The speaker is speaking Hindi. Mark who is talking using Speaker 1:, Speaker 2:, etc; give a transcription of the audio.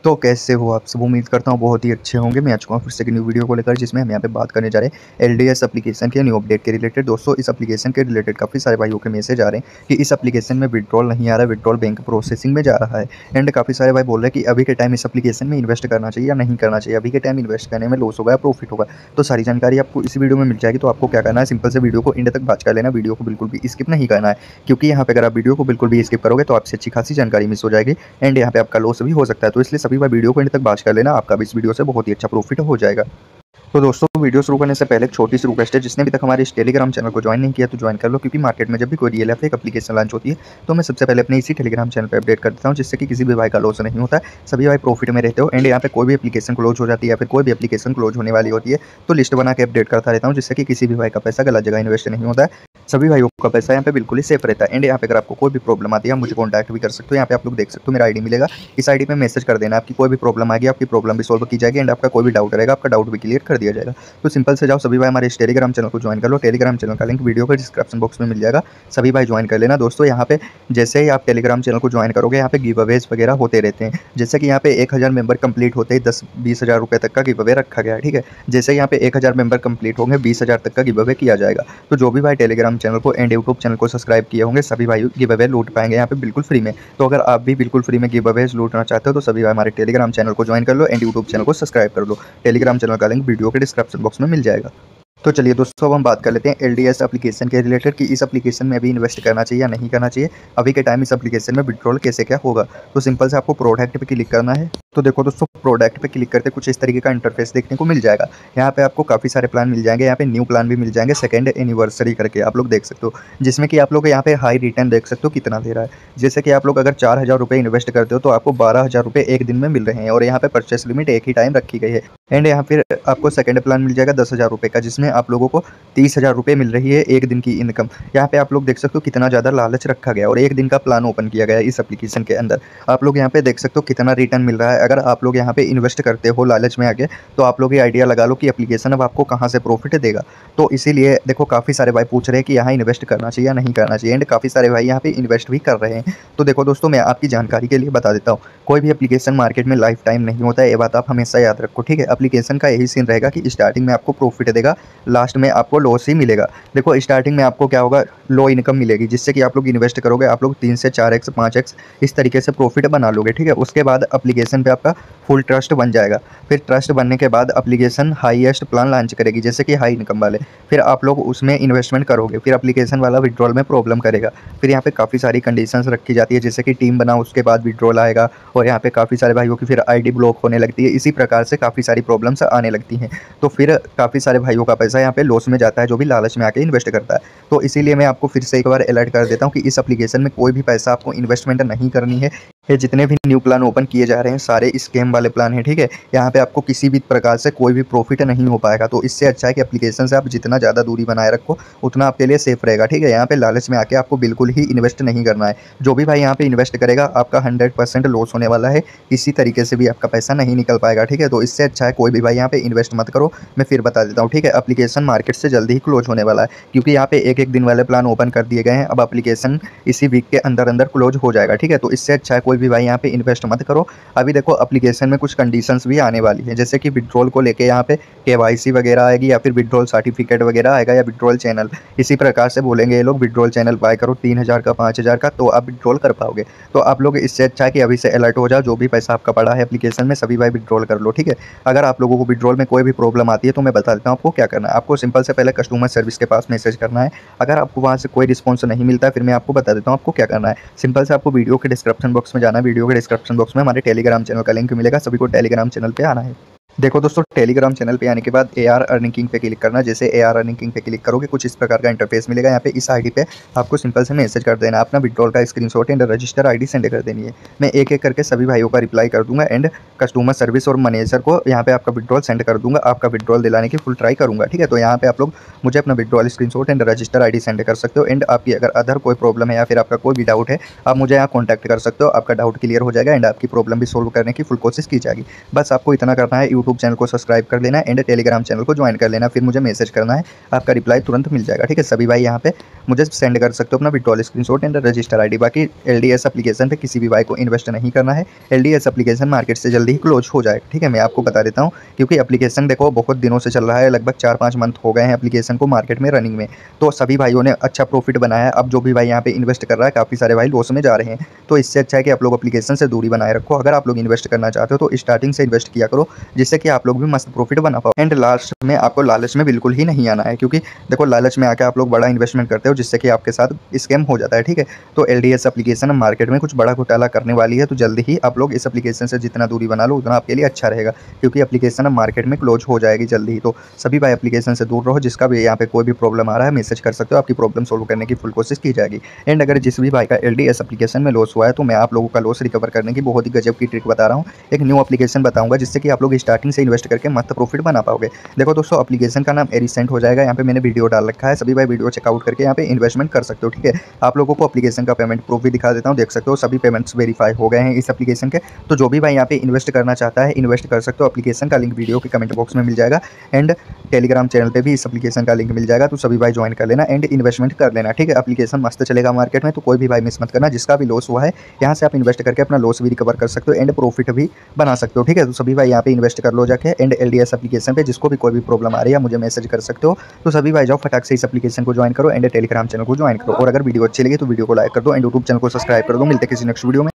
Speaker 1: तो कैसे हो आप सब? उम्मीद करता हूँ बहुत ही अच्छे होंगे। मैं आ चुका हूँ फिर से न्यू वीडियो को लेकर, जिसमें हम यहाँ पे बात करने जा रहे हैं एलडीएस एप्लीकेशन के न्यू अपडेट के रिलेटेड। दोस्तों, इस एप्लीकेशन के रिलेटेड काफ़ी सारे भाइयों के मैसेज आ रहे हैं कि इस एप्लीकेशन में विड्रॉल नहीं आ रहा है, विड्रॉल बैंक प्रोसेसिंग में जा रहा है। एंड काफ़ी सारे भाई बोल रहे हैं कि अभी के टाइम इस एप्लीकेशन में इन्वेस्ट करना चाहिए या नहीं करना चाहिए, अभी के टाइम इन्वेस्ट करने में लॉस होगा या प्रॉफिट होगा। तो सारी जानकारी आपको इस वीडियो में मिल जाएगी। तो आपको क्या करना है, सिंपल से वीडियो को एंड तक वॉच कर लेना, वीडियो को बिल्कुल भी स्किप नहीं करना है, क्योंकि यहाँ पे अगर आप वीडियो को बिल्कुल भी स्किप करोगे तो आपसे अच्छी खासी जानकारी मिस हो जाएगी एंड यहाँ पे आपका लॉस भी हो सकता है। तो इसलिए सभी भाई वीडियो को एंड तक वॉच कर लेना, आपका भी इस वीडियो से बहुत ही अच्छा प्रॉफिट हो जाएगा। तो दोस्तों, वीडियो शुरू करने से पहले एक छोटी सी रिक्वेस्ट है, जिसने भी तक हमारे इस टेलीग्राम चैनल को ज्वाइन नहीं किया तो ज्वाइन कर लो, क्योंकि मार्केट में जब भी कोई रियल या फेक एप्लीकेशन लॉन्च होती है तो मैं सबसे पहले अपने इसी टेलीग्राम चैनल पर अपडेट कर देता हूं, जिससे कि किसी भी भाई का लॉस नहीं होता है, सभी भाई प्रॉफिट में रहते हो। एंड यहाँ पे कोई भी एप्लीकेशन क्लोज हो जाती है या फिर कोई भी एप्लीकेशन क्लोज होने वाली होती है तो लिस्ट बना के अपडेट करता रहता हूँ, जिससे कि किसी भी भाई का पैसा गलत जगह इन्वेस्ट नहीं होता है, सभी भाइयों का पैसा यहाँ पे बिल्कुल ही सेफ रहता है। एंड यहाँ पे अगर आपको कोई भी प्रॉब्लम आती है, आप मुझे कॉन्टैक्ट भी कर सकते हो। यहाँ पे आप लोग देख सकते हो मेरा आईडी मिलेगा, इस आईडी पे मैसेज कर देना, आपकी कोई भी प्रॉब्लम आएगी, आपकी प्रॉब्लम भी सॉल्व की जाएगी एंड आपका कोई भी डाउट रहेगा, आपका डाउट भी क्लियर कर दिया जाएगा। तो सिंपल से जाओ सभी भाई हमारे इस टेलीग्राम चैनल को ज्वाइन कर लो। टेलीग्राम चैनल का लिंक वीडियो के डिस्क्रिप्शन बॉक्स में मिल जाएगा, सभी भाई ज्वाइन कर लेना। दोस्तों, यहाँ पे जैसे ही आप टेलीग्राम चैनल को ज्वाइन करोगे, यहाँ पे गिव अवेज वगैरह होते रहते हैं। जैसे कि यहाँ पे 1000 मेंबर कंप्लीट होते ही 10-20 हज़ार रुपये तक का गिव अवे रखा गया है, ठीक है। जैसे यहाँ पे 1000 मेंबर कंप्लीट होंगे 20 हज़ार तक का गिव अवे किया जाएगा। तो जो भी भाई टेलीग्राम चैनल को एंड यूट्यूब चैनल को सब्सक्राइब किए होंगे, सभी भाई गिव अवे लूट पाएंगे यहाँ पे बिल्कुल फ्री में। तो अगर आप भी बिल्कुल फ्री में गिव अवेज लूटना चाहते हो तो सभी भाई हमारे टेलीग्राम चैनल को ज्वाइन कर लो एंड यूट्यूब चैनल को सब्सक्राइब कर लो। टेलीग्राम चैनल का लिंक वीडियो के डिस्क्रिप्शन बॉक्स में मिल जाएगा। तो चलिए दोस्तों, अब हम बात कर लेते हैं एलडीएस एप्लीकेशन के रिलेटेड कि इस एप्लीकेशन में अभी इन्वेस्ट करना चाहिए या नहीं करना चाहिए, अभी के टाइम इस एप्लीकेशन में विड्रॉल कैसे क्या होगा। तो सिंपल से आपको प्रोडक्ट पे क्लिक करना है। तो देखो दोस्तों, प्रोडक्ट पे क्लिक करते कुछ इस तरीके का इंटरफेस देखने को मिल जाएगा। यहाँ पे आपको काफ़ी सारे प्लान मिल जाएंगे, यहाँ पे न्यू प्लान भी मिल जाएंगे, सेकंड एनिवर्सरी करके आप लोग देख सकते हो, जिसमें कि आप लोग यहाँ पे हाई रिटर्न देख सकते हो कितना दे रहा है। जैसे कि आप लोग अगर 4000 रुपये इन्वेस्ट करते हो तो आपको 12,000 रुपये एक दिन में मिल रहे हैं और यहाँ पे परचेस लिमिट एक ही टाइम रखी गई है। एंड यहाँ फिर आपको सेकंड प्लान मिल जाएगा 10,000 रुपये का, जिसमें आप लोगों को 30,000 रुपये मिल रही है एक दिन की इनकम। यहाँ पे आप लोग देख सकते हो कितना ज़्यादा लालच रखा गया और एक दिन का प्लान ओपन किया गया है इस एप्लीकेशन के अंदर। आप लोग यहाँ पे देख सकते हो कितना रिटर्न मिल रहा है। अगर आप लोग यहाँ पे इन्वेस्ट करते हो लालच में आके, तो आप लोग ये आइडिया लगा लो कि एप्लीकेशन अब आपको कहाँ से प्रॉफिट देगा। तो इसीलिए देखो, काफ़ी सारे भाई पूछ रहे हैं कि यहाँ इन्वेस्ट करना चाहिए या नहीं करना चाहिए, एंड काफ़ी सारे भाई यहाँ पे इन्वेस्ट भी कर रहे हैं। तो देखो दोस्तों, मैं आपकी जानकारी के लिए बता देता हूँ, कोई भी एप्लीकेशन मार्केट में लाइफ टाइम नहीं होता है, ये बात आप हमेशा याद रखो, ठीक है। एप्लीकेशन का यही सीन रहेगा कि स्टार्टिंग में आपको प्रॉफिट देगा, लास्ट में आपको लॉस ही मिलेगा। देखो, स्टार्टिंग में आपको क्या होगा, लो इनकम मिलेगी, जिससे कि आप लोग इन्वेस्ट करोगे, आप लोग 3 से 4x 5x इस तरीके से प्रॉफिट बना लोगे, ठीक है। उसके बाद एप्लीकेशन पे आपका फुल ट्रस्ट बन जाएगा। फिर ट्रस्ट बनने के बाद एप्लीकेशन हाईएस्ट प्लान लॉन्च करेगी, जैसे कि हाई इनकम वाले। फिर आप लोग उसमें इन्वेस्टमेंट करोगे, फिर एप्लीकेशन वाला विड्रॉल में प्रॉब्लम करेगा। फिर यहाँ पे काफ़ी सारी कंडीशंस रखी जाती है, जैसे कि टीम बनाओ उसके बाद विड्रॉल आएगा, और यहाँ पे काफ़ी सारे भाइयों की फिर आईडी ब्लॉक होने लगती है। इसी प्रकार से काफ़ी सारी प्रॉब्लम्स आने लगती हैं। तो फिर काफ़ी सारे भाइयों का पैसा यहाँ पे लॉस में जाता है, जो भी लालच में आके इन्वेस्ट करता है। तो इसीलिए मैं आपको फिर से एक बार अलर्ट कर देता हूँ कि इस एप्लीकेशन में कोई भी पैसा आपको इन्वेस्टमेंट नहीं करनी है। ये जितने भी न्यू प्लान ओपन किए जा रहे हैं सारे स्कैम वाले प्लान हैं, ठीक है। यहाँ पे आपको किसी भी प्रकार से कोई भी प्रॉफिट नहीं हो पाएगा। तो इससे अच्छा है कि एप्लीकेशन से आप जितना ज़्यादा दूरी बनाए रखो उतना आपके लिए सेफ रहेगा, ठीक है। यहाँ पे लालच में आके आपको बिल्कुल ही इन्वेस्ट नहीं करना है। जो भी भाई यहाँ पे इन्वेस्ट करेगा, आपका 100% लॉस होने वाला है, किसी तरीके से भी आपका पैसा नहीं निकल पाएगा, ठीक है। तो इससे अच्छा है कोई भी भाई यहाँ पे इन्वेस्ट मत करो। मैं फिर बता देता हूँ, ठीक है। एप्लीकेशन मार्केट से जल्दी ही क्लोज होने वाला है, क्योंकि यहाँ पे एक दिन वाले प्लान ओपन कर दिए गए हैं। अब एप्लीकेशन इसी वीक के अंदर अंदर क्लोज हो जाएगा, ठीक है। तो इससे अच्छा है कोई भी भाई यहाँ पे इन्वेस्ट मत करो। अभी देखो, एप्लीकेशन में कुछ कंडीशंस भी आने वाली है, जैसे कि विड्रॉल को लेके यहाँ पे केवाईसी वगैरह आएगी, या फिर विड्रॉल सर्टिफिकेट वगैरह आएगा, या विड्रॉल चैनल। इसी प्रकार से बोलेंगे ये लोग, विड्रॉल चैनल बाय करो 3000 का 5000 का, तो आप विड्रॉल कर पाओगे। तो आप लोग इससे अच्छा है कि अभी से अलर्ट हो जाओ, जो भी पैसा आपका पड़ा है एप्लीकेशन में सभी भाई विड्रॉल कर लो, ठीक है। अगर आप लोगों को विड्रॉल में कोई भी प्रॉब्लम आती है तो मैं बता देता हूँ आपको क्या करना है। आपको सिंपल से पहले कस्टमर सर्विस के पास मैसेज करना है। अगर आपको वहाँ से कोई रिस्पॉन्स नहीं मिलता है, फिर मैं आपको बता देता हूँ आपको क्या करना है। सिंपल से आपको वीडियो के डिस्क्रिप्शन बॉक्स में जाना है। वीडियो के डिस्क्रिप्शन बॉक्स में हमारे टेलीग्राम चैनल का लिंक मिलेगा, सभी को टेलीग्राम चैनल पे आना है। देखो दोस्तों, टेलीग्राम चैनल पे आने के बाद AR अर्निंग किंग पे क्लिक करना। जैसे AR अर्निंग किंग पे क्लिक करोगे, कुछ इस प्रकार का इंटरफेस मिलेगा। यहाँ पे इस आईडी पे आपको सिंपल से मैसेज कर देना, अपना विड्रॉल का screenshot and register ID send कर देनी है। मैं एक एक करके सभी भाइयों का रिप्लाई कर दूंगा एंड कस्टमर सर्विस और मैनेजर को यहाँ पे आपका विड्रॉल सेंड कर दूंगा। आपका विड्रॉल दिलाने की फुल ट्राई करूँगा, ठीक है। तो यहाँ पे आप लोग मुझे अपना withdrawal screenshot and register ID send कर सकते हो। एंड आपकी अगर अदर कोई प्रॉब्लम है या फिर आपका कोई भी डाउट है, आप मुझे यहाँ कॉन्टैक्ट कर सकते हो। आपका डाउट क्लियर हो जाएगा एंड आपकी प्रॉब्लम भी सोल्व करने की फुल कोशिश की जाएगी। बस आपको इतना करना है, यूट्यूब चैनल को सब्सक्राइब कर लेना एंड टेलीग्राम चैनल को ज्वाइन कर लेना। फिर मुझे मैसेज करना है, आपका रिप्लाई तुरंत मिल जाएगा। ठीक है, सभी भाई यहाँ पे मुझे सेंड कर सकते हो अपना withdrawal screenshot and register ID. बाकी LDS एप्लीकेशन पे किसी भी भाई को इन्वेस्ट नहीं करना है। LDS एप्लीकेशन मार्केट से जल्दी ही क्लोज हो जाएगा। ठीक है, मैं आपको बता देता हूँ, क्योंकि एप्लीकेशन देखो बहुत दिनों से चल रहा है, लगभग 4-5 मंथ हो गए हैं एप्लीकेशन को मार्केट में रनिंग में। तो सभी भाइयों ने अच्छा प्रॉफिट बनाया है। अब जो भी भाई यहाँ पे इन्वेस्ट कर रहा है, काफ़ी सारे भाई लॉस में जा रहे हैं। तो इससे अच्छा है कि आप लोग एप्लीकेशन से दूरी बनाए रखो। अगर आप लोग इन्वेस्ट करना चाहते हो तो स्टार्टिंग से इन्वेस्ट किया करो, जिससे कि आप लोग भी मस्त प्रॉफिट बना पाओ। एंड लास्ट में आपको लालच में बिल्कुल ही नहीं आना है, क्योंकि देखो लालच में आके आप लोग बड़ा इन्वेस्टमेंट करते हो, जिससे कि आपके साथ स्कैम हो जाता है। ठीक है, तो LDS एप्लीकेशन मार्केट में कुछ बड़ा घोटाला करने वाली है, तो जल्दी ही आप लोग इस एप्लीकेशन से जितना दूरी बना लो उतना आपके लिए अच्छा रहेगा, क्योंकि एप्लीकेशन मार्केट में क्लोज हो जाएगी जल्दी ही। तो सभी भाई एप्लीकेशन से दूर रहो। जिसका भी यहाँ पे कोई भी प्रॉब्लम आ रहा है मैसेज कर सकते हो, आपकी प्रॉब्लम सोल्व करने की फुल कोशिश की जाएगी। एंड अगर जिस भी भाई का LDS एप्लीकेशन में लॉस हुआ है, तो मैं आप लोगों का लॉस रिकवर करने की बहुत ही गजब की ट्रिक बता रहा हूँ। एक न्यू एप्लीकेशन बताऊंगा, जिससे कि आप लोग स्टार्टिंग से इन्वेस्ट करके मस्त प्रॉफिट बना पाओगे। देखो दोस्तों, एप्लीकेशन का नाम एरिसेंट हो जाएगा। यहाँ पे मैंने वीडियो डाल रखा है, सभी भाई वीडियो चेकआउट करके यहाँ पे इन्वेस्टमेंट कर सकते हो। ठीक है, आप लोगों को एप्लीकेशन का पेमेंट प्रूफ भी दिखा देता हूँ, देख सकते हो सभी पेमेंट्स वेरीफाई हो गए हैं इस एप्लीकेशन के। तो जो भी भाई यहाँ पे इन्वेस्ट करना चाहता है इन्वेस्ट कर सकते हो। एप्लीकेशन का लिंक वीडियो के कमेंट बॉक्स में मिल जाएगा एंड टेलीग्राम चैनल पे भी इस एप्लीकेशन का लिंक मिल जाएगा। तो सभी भाई ज्वाइन कर लेना एंड इन्वेस्टमेंट कर लेना। ठीक है, एप्लीकेशन मस्त चलेगा मार्केट में, तो कोई भी भाई मिस मत करना। जिसका भी लॉस हुआ है यहाँ से आप इन्वेस्ट करके अपना लॉस भी रिकवर कर सकते हो एंड प्रॉफिट भी बना सकते हो। ठीक है, तो सभी भाई यहाँ पे इन्वेस्ट कर लो जाके एंड LDS एप्लीकेशन पे। जिसको भी कोई भी प्रॉब्लम आ रही है मुझे मैसेज कर सकते हो। तो सभी भाई जाओ फटाक से इस एप्लीकेशन को ज्वाइन करो एंड टेलीग्राम चैनल को ज्वाइन करो। और अगर वीडियो अच्छी लगी तो वीडियो को लाइक कर दो एंड यूट्यूब चैनल को सब्सक्राइब कर दो। मिलते हैं किसी नेक्स्ट वीडियो में।